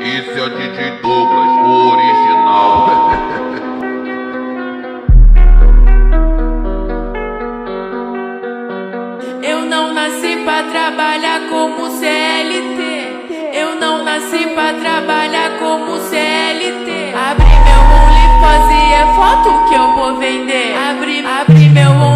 Esse é o DJ Douglas, o original. Eu não nasci pra trabalhar como CLT. Eu não nasci pra trabalhar como CLT. Abri meu OnlyFans e é foto que eu vou vender. Abri meu OnlyFans.